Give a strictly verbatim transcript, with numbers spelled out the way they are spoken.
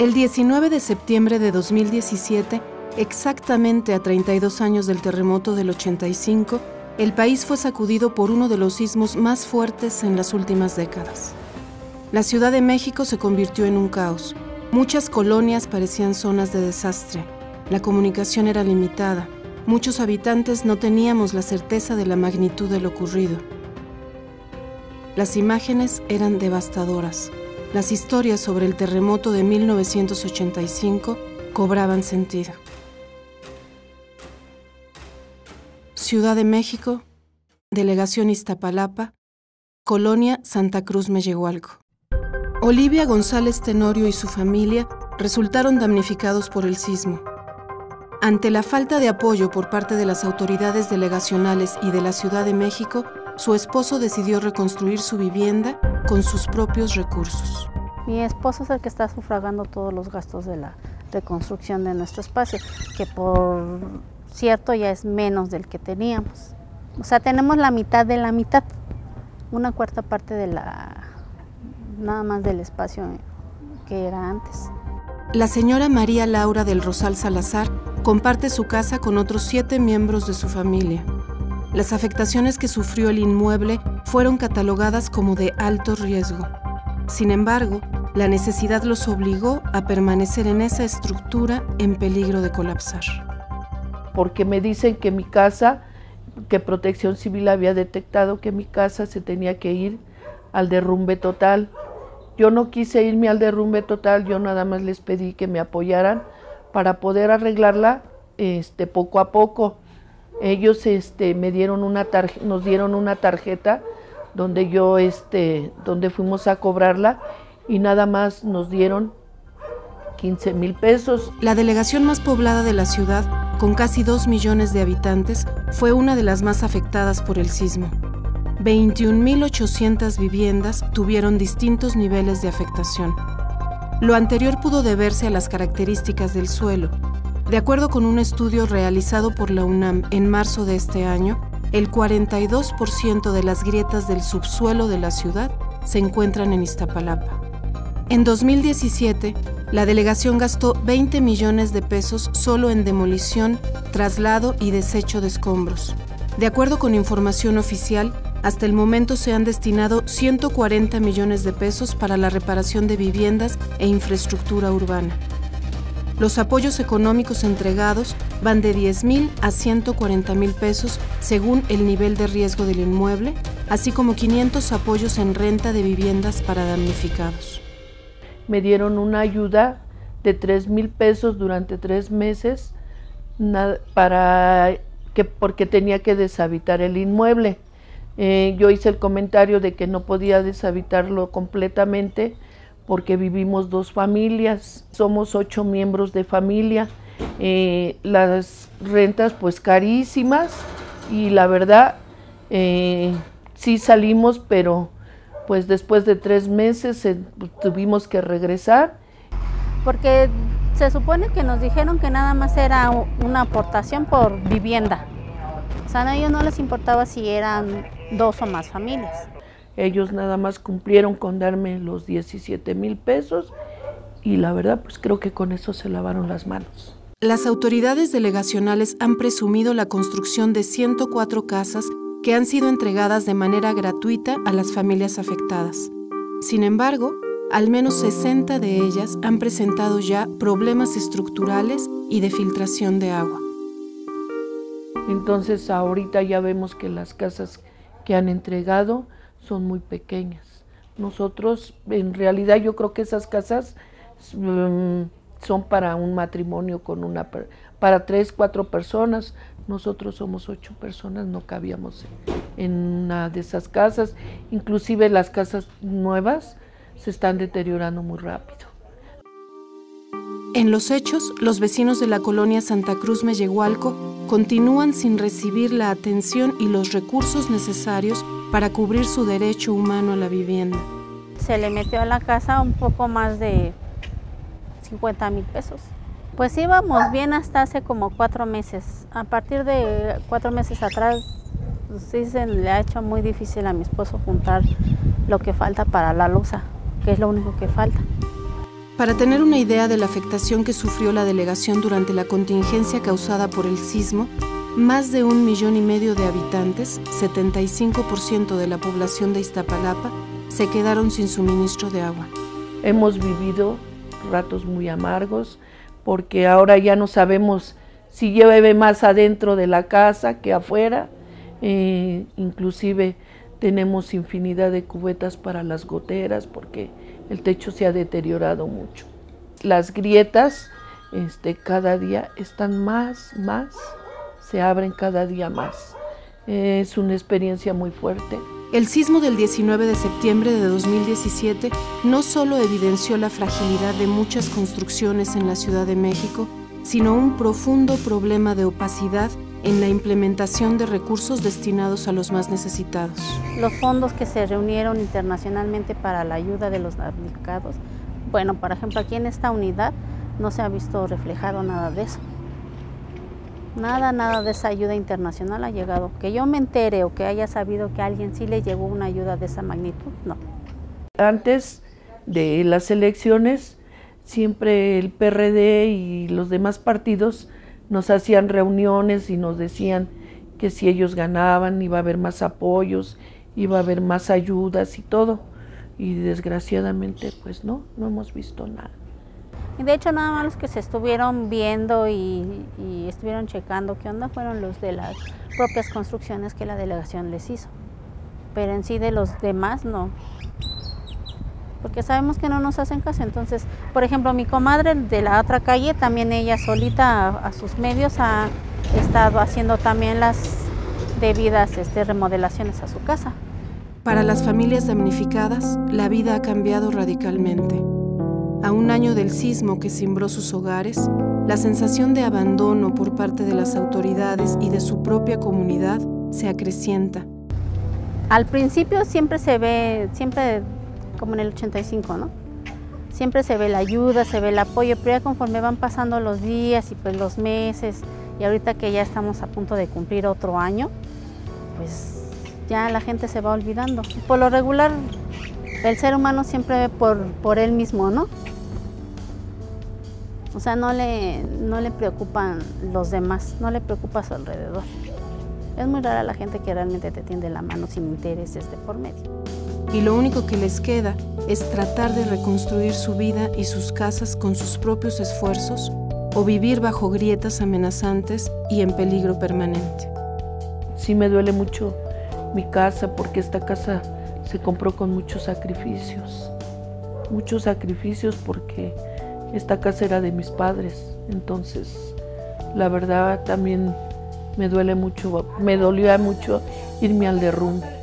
El diecinueve de septiembre de dos mil diecisiete, exactamente a treinta y dos años del terremoto del ochenta y cinco, el país fue sacudido por uno de los sismos más fuertes en las últimas décadas. La Ciudad de México se convirtió en un caos. Muchas colonias parecían zonas de desastre. La comunicación era limitada. Muchos habitantes no teníamos la certeza de la magnitud de lo ocurrido. Las imágenes eran devastadoras. Las historias sobre el terremoto de mil novecientos ochenta y cinco cobraban sentido. Ciudad de México, Delegación Iztapalapa, Colonia Santa Cruz Mellehualco. Olivia González Tenorio y su familia resultaron damnificados por el sismo. Ante la falta de apoyo por parte de las autoridades delegacionales y de la Ciudad de México, su esposo decidió reconstruir su vivienda con sus propios recursos. Mi esposo es el que está sufragando todos los gastos de la reconstrucción de nuestro espacio, que por cierto ya es menos del que teníamos. O sea, tenemos la mitad de la mitad, una cuarta parte de la, nada más del espacio que era antes. La señora María Laura del Rosal Salazar comparte su casa con otros siete miembros de su familia. Las afectaciones que sufrió el inmueble fueron catalogadas como de alto riesgo. Sin embargo, la necesidad los obligó a permanecer en esa estructura en peligro de colapsar. Porque me dicen que mi casa, que Protección Civil había detectado que mi casa se tenía que ir al derrumbe total. Yo no quise irme al derrumbe total, yo nada más les pedí que me apoyaran para poder arreglarla este, poco a poco. Ellos este, me dieron una tarjeta, nos dieron una tarjeta donde yo, este, donde fuimos a cobrarla y nada más nos dieron quince mil pesos. La delegación más poblada de la ciudad, con casi dos millones de habitantes, fue una de las más afectadas por el sismo. veintiún mil ochocientas viviendas tuvieron distintos niveles de afectación. Lo anterior pudo deberse a las características del suelo. De acuerdo con un estudio realizado por la UNAM en marzo de este año, el cuarenta y dos por ciento de las grietas del subsuelo de la ciudad se encuentran en Iztapalapa. En dos mil diecisiete, la delegación gastó veinte millones de pesos solo en demolición, traslado y desecho de escombros. De acuerdo con información oficial, hasta el momento se han destinado ciento cuarenta millones de pesos para la reparación de viviendas e infraestructura urbana. Los apoyos económicos entregados van de diez mil a ciento cuarenta mil pesos según el nivel de riesgo del inmueble, así como quinientos apoyos en renta de viviendas para damnificados. Me dieron una ayuda de tres mil pesos durante tres meses para que, porque tenía que deshabitar el inmueble. Eh, yo hice el comentario de que no podía deshabitarlo completamente porque vivimos dos familias, somos ocho miembros de familia, eh, las rentas pues carísimas y la verdad eh, sí salimos, pero pues después de tres meses eh, pues, tuvimos que regresar. Porque se supone que nos dijeron que nada más era una aportación por vivienda, o sea, a ellos no les importaba si eran dos o más familias. Ellos nada más cumplieron con darme los diecisiete mil pesos y la verdad pues creo que con eso se lavaron las manos. Las autoridades delegacionales han presumido la construcción de ciento cuatro casas que han sido entregadas de manera gratuita a las familias afectadas. Sin embargo, al menos sesenta de ellas han presentado ya problemas estructurales y de filtración de agua. Entonces ahorita ya vemos que las casas que han entregado son muy pequeñas. Nosotros, en realidad yo creo que esas casas um, son para un matrimonio con una, para tres, cuatro personas. Nosotros somos ocho personas, no cabíamos en una de esas casas. Inclusive las casas nuevas se están deteriorando muy rápido. En los hechos, los vecinos de la colonia Santa Cruz Mellehualco continúan sin recibir la atención y los recursos necesarios para cubrir su derecho humano a la vivienda. Se le metió a la casa un poco más de cincuenta mil pesos. Pues íbamos bien hasta hace como cuatro meses. A partir de cuatro meses atrás, pues sí se le ha hecho muy difícil a mi esposo juntar lo que falta para la losa, que es lo único que falta. Para tener una idea de la afectación que sufrió la delegación durante la contingencia causada por el sismo, más de un millón y medio de habitantes, setenta y cinco por ciento de la población de Iztapalapa, se quedaron sin suministro de agua. Hemos vivido ratos muy amargos porque ahora ya no sabemos si llueve más adentro de la casa que afuera. Eh, inclusive tenemos infinidad de cubetas para las goteras porque el techo se ha deteriorado mucho. Las grietas este, cada día están más, más, se abren cada día más. Eh, es una experiencia muy fuerte. El sismo del diecinueve de septiembre de dos mil diecisiete no solo evidenció la fragilidad de muchas construcciones en la Ciudad de México, sino un profundo problema de opacidad en la implementación de recursos destinados a los más necesitados. Los fondos que se reunieron internacionalmente para la ayuda de los damnificados, bueno, por ejemplo, aquí en esta unidad no se ha visto reflejado nada de eso. Nada, nada de esa ayuda internacional ha llegado. Que yo me entere o que haya sabido que a alguien sí le llegó una ayuda de esa magnitud, no. Antes de las elecciones, siempre el P R D y los demás partidos nos hacían reuniones y nos decían que si ellos ganaban iba a haber más apoyos, iba a haber más ayudas y todo. Y desgraciadamente, pues no, no hemos visto nada. Y de hecho, nada más los que se estuvieron viendo y, y estuvieron checando qué onda fueron los de las propias construcciones que la delegación les hizo. Pero en sí de los demás no. Porque sabemos que no nos hacen caso. Entonces, por ejemplo, mi comadre de la otra calle, también ella solita a, a sus medios ha estado haciendo también las debidas este, remodelaciones a su casa. Para las familias damnificadas, la vida ha cambiado radicalmente. A un año del sismo que cimbró sus hogares, la sensación de abandono por parte de las autoridades y de su propia comunidad se acrecienta. Al principio siempre se ve, siempre como en el ochenta y cinco, ¿no? Siempre se ve la ayuda, se ve el apoyo, pero ya conforme van pasando los días y pues los meses, y ahorita que ya estamos a punto de cumplir otro año, pues ya la gente se va olvidando. Por lo regular, el ser humano siempre ve por, por él mismo, ¿no? O sea, no le, no le preocupan los demás, no le preocupa a su alrededor. Es muy rara la gente que realmente te tiende la mano sin intereses de por medio. Y lo único que les queda es tratar de reconstruir su vida y sus casas con sus propios esfuerzos o vivir bajo grietas amenazantes y en peligro permanente. Sí me duele mucho mi casa porque esta casa se compró con muchos sacrificios. Muchos sacrificios porque esta casa era de mis padres, entonces la verdad también me duele mucho, me dolía mucho irme al derrumbe.